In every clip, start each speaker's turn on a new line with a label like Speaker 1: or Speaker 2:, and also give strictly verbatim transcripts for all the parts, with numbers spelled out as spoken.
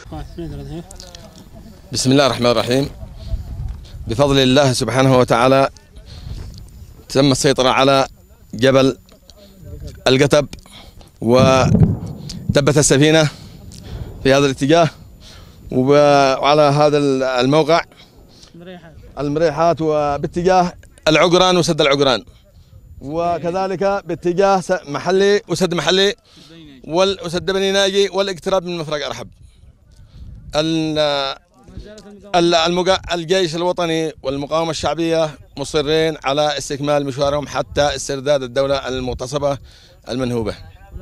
Speaker 1: بسم الله الرحمن الرحيم. بفضل الله سبحانه وتعالى تم السيطرة على جبل القتب وتبت السفينة في هذا الاتجاه وعلى هذا الموقع المريحات وباتجاه العقران وسد العقران، وكذلك باتجاه محلي وسد محلي وسد بني ناجي والاقتراب من مفرق أرحب. الجيش الوطني والمقاومة الشعبية مصرين على استكمال مشوارهم حتى استرداد الدولة المغتصبة المنهوبة.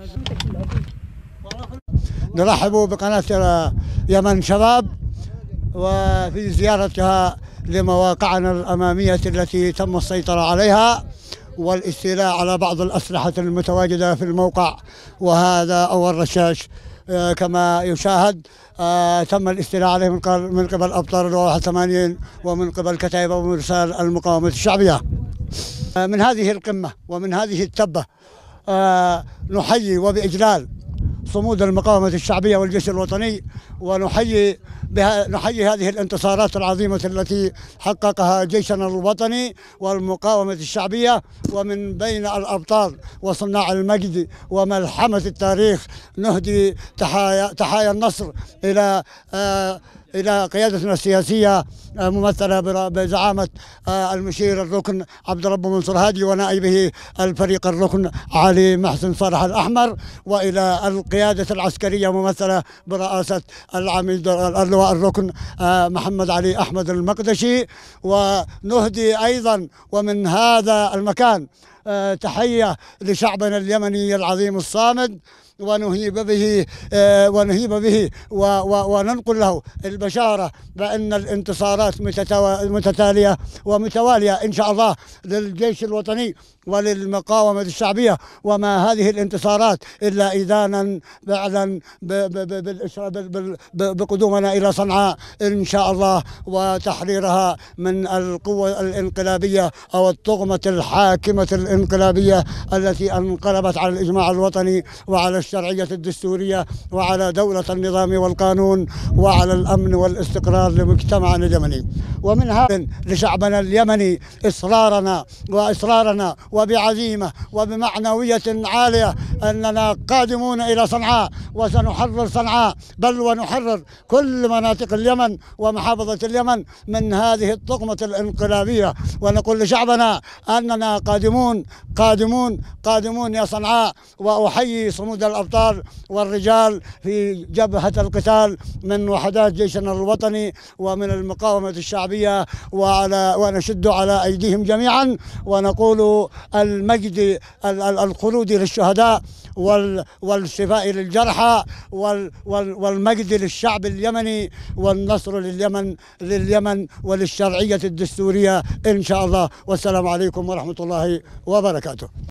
Speaker 2: نرحب بقناة يمن شباب وفي زيارتها لمواقعنا الأمامية التي تم السيطرة عليها والاستيلاء على بعض الأسلحة المتواجدة في الموقع، وهذا أول رشاش كما يشاهد. تم الاستيلاء عليه من قبل أبطال الواحد وثمانين ومن قبل كتائب ومرسال المقاومة الشعبية. من هذه القمة ومن هذه التبة نحيي وبإجلال صمود المقاومة الشعبية والجيش الوطني، ونحيي بها نحيي هذه الانتصارات العظيمة التي حققها جيشنا الوطني والمقاومة الشعبية. ومن بين الأبطال وصناع المجد وملحمة التاريخ نهدي تحايا تحايا النصر إلى آه إلى قيادتنا السياسية ممثلة بزعامة المشير الركن عبد رب منصور هادي ونائبه الفريق الركن علي محسن صالح الأحمر، وإلى القيادة العسكرية ممثلة برئاسة العميد اللواء الركن محمد علي أحمد المقدشي. ونهدي أيضا ومن هذا المكان تحية لشعبنا اليمني العظيم الصامد، ونهيب به ونهيب به وننقل له البشارة بأن الانتصارات متتالية ومتوالية إن شاء الله للجيش الوطني وللمقاومة الشعبية. وما هذه الانتصارات إلا إذانا فعلا بقدومنا إلى صنعاء إن شاء الله وتحريرها من القوة الانقلابية أو الطغمة الحاكمة الانقلابية التي انقلبت على الإجماع الوطني وعلى الشرعية الدستورية وعلى دولة النظام والقانون وعلى الأمن والاستقرار لمجتمعنا اليمني. ومن هذا لشعبنا اليمني إصرارنا وإصرارنا وبعزيمة وبمعنوية عالية أننا قادمون إلى صنعاء وسنحرر صنعاء، بل ونحرر كل مناطق اليمن ومحافظة اليمن من هذه الطغمة الانقلابية. ونقول لشعبنا أننا قادمون قادمون قادمون يا صنعاء. وأحيي صمود الأبطال والرجال في جبهة القتال من وحدات جيشنا الوطني ومن المقاومة الشعبية، وعلى ونشد على أيديهم جميعا ونقول المجد الخلود للشهداء والشفاء للجرحى والمجد للشعب اليمني والنصر لليمن لليمن وللشرعية الدستورية إن شاء الله. والسلام عليكم ورحمة الله وبركاته.